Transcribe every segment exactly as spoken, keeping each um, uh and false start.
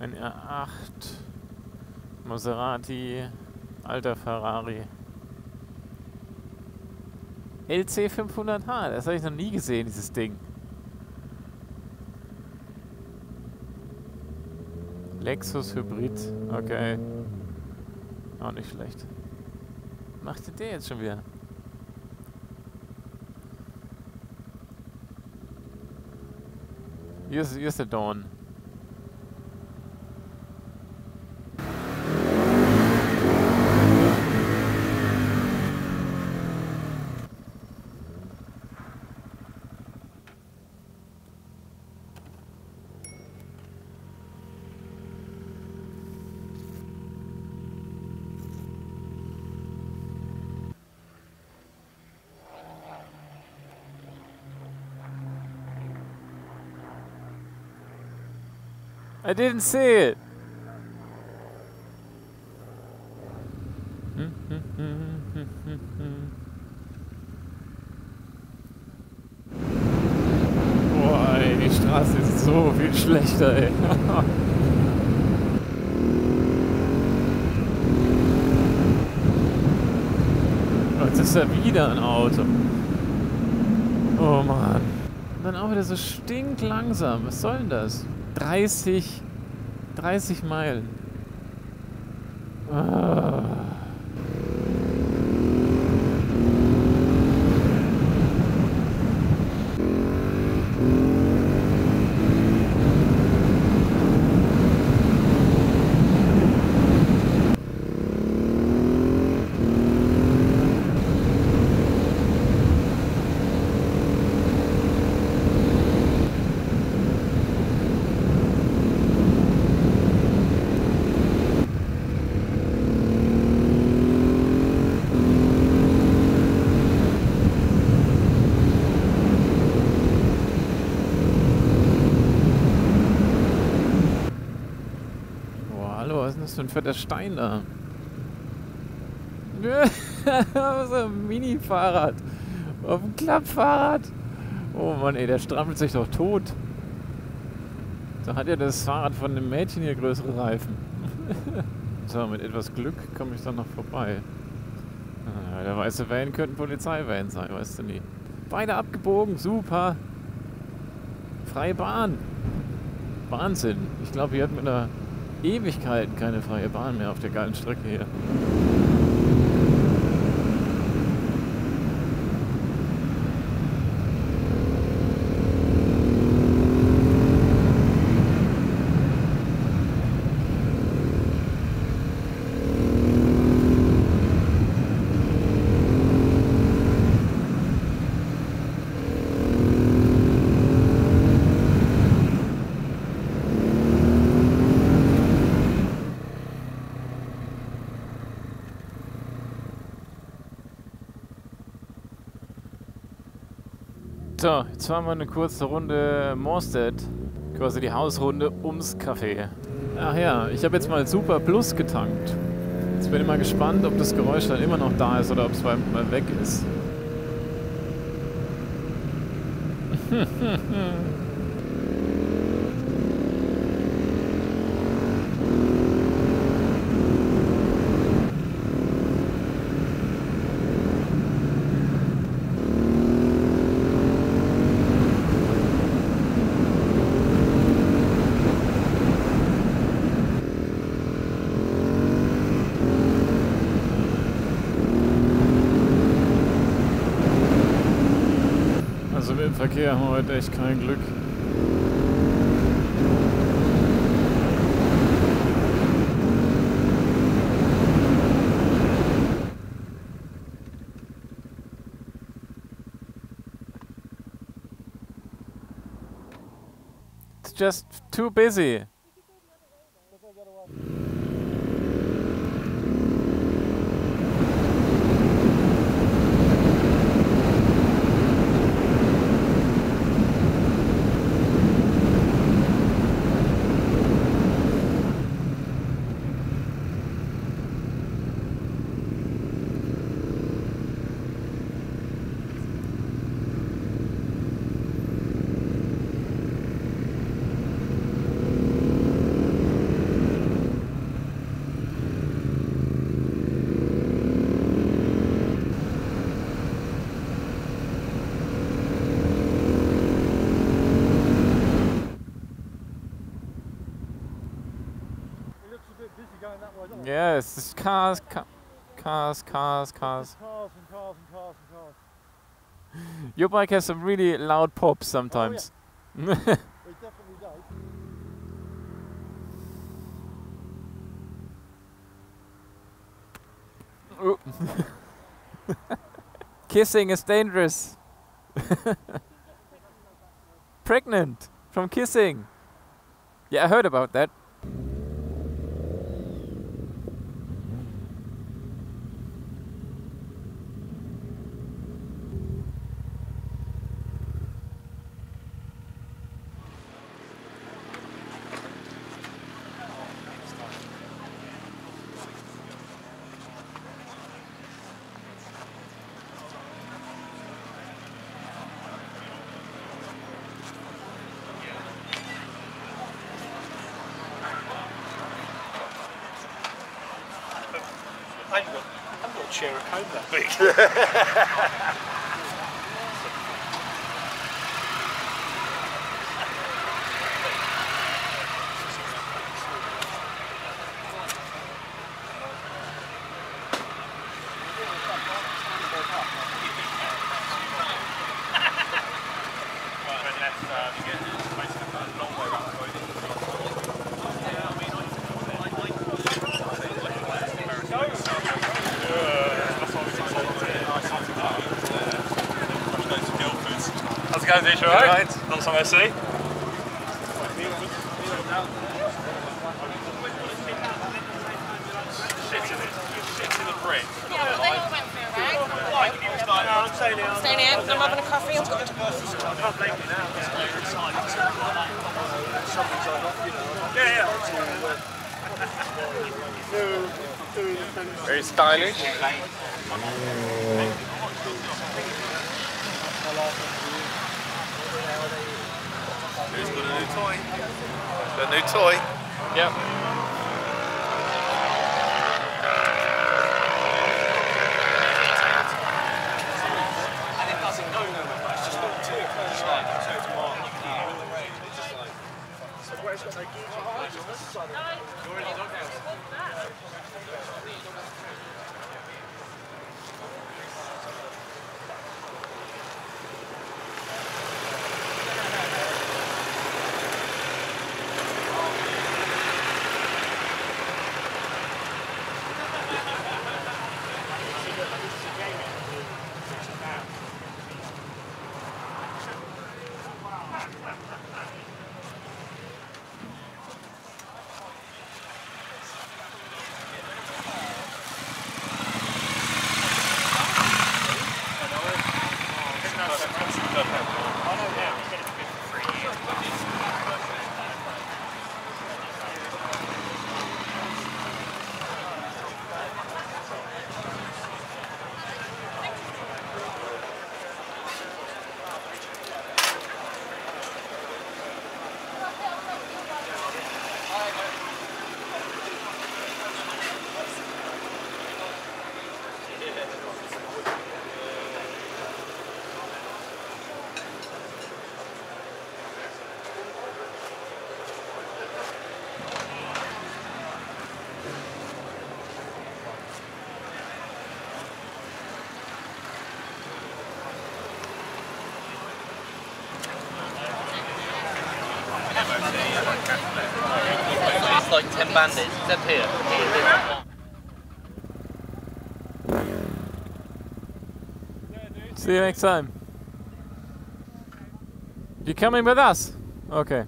Ein R acht. Maserati. Alter Ferrari. L C fünfhundert H. Das habe ich noch nie gesehen, dieses Ding. Lexus Hybrid. Okay. Auch nicht schlecht. Was macht denn der jetzt schon wieder? Hier ist, hier ist der Dawn. I didn't see it. Boah, ey, die Straße ist so viel schlechter, ey. Jetzt ist ja wieder ein Auto. Oh Mann. Und dann auch wieder so stinklangsam. Was soll denn das? dreißig, dreißig Meilen. Ah. Was ist denn das für ein fetter Stein da? So ein Mini-Fahrrad. Auf dem Klappfahrrad. Oh Mann, ey, der strampelt sich doch tot. Da hat ja das Fahrrad von dem Mädchen hier größere Reifen. So, mit etwas Glück komme ich dann noch vorbei. Ah, der weiße Van könnte ein Polizeivan sein, weißt du nie. Beide abgebogen, super. Freie Bahn. Wahnsinn. Ich glaube, hier hat mit einer Ewigkeiten keine freie Bahn mehr auf der geilen Strecke hier. So, jetzt fahren wir eine kurze Runde Moorstead, quasi die Hausrunde ums Café. Ach ja, ich habe jetzt mal Super Plus getankt. Jetzt bin ich mal gespannt, ob das Geräusch dann immer noch da ist oder ob es mal weg ist. Im Verkehr haben wir heute echt kein Glück. It's just too busy. Yes, it's cars, ca cars, cars, cars. Cars and cars and cars and cars. Your bike has some really loud pops sometimes. Oh, yeah. It definitely does. Ooh. Kissing is dangerous. Pregnant from kissing. Yeah, I heard about that. I ain't got, I've got a chair at home that big. How's it going, Dish? All right? Right. Long time no see. Shit in it. Shit in the brick. Yeah, well, they all went through, right? No, I'm staying here. Staying here, I'm having a coffee. I'm I can't blame you now. Yeah, yeah. Very stylish. Who's got a new toy? The new toy. Yep. And it doesn't go nowhere, but it's just got two o'clock like, so it's marked. So where it's got no gears on this side of the you're in your doghouse. It's like ten bandits, except here. See you next time. You coming with us? Okay.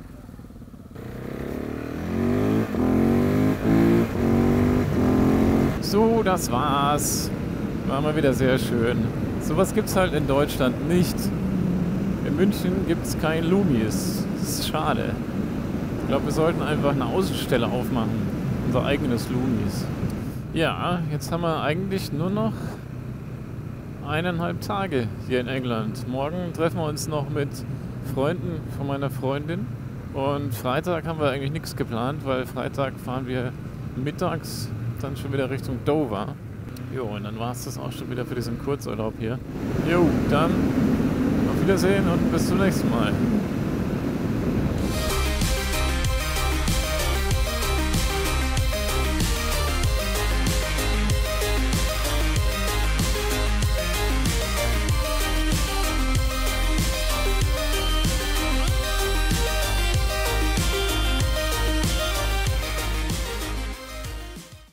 So, das war's. War mal wieder sehr schön. Sowas gibt's halt in Deutschland nicht. In München gibt's kein Lumis. Das ist schade. Ich glaube, wir sollten einfach eine Außenstelle aufmachen. Unser eigenes Lumis. Ja, jetzt haben wir eigentlich nur noch eineinhalb Tage hier in England. Morgen treffen wir uns noch mit Freunden von meiner Freundin. Und Freitag haben wir eigentlich nichts geplant, weil Freitag fahren wir mittags dann schon wieder Richtung Dover. Jo, und dann war es das auch schon wieder für diesen Kurzurlaub hier. Jo, dann auf Wiedersehen und bis zum nächsten Mal.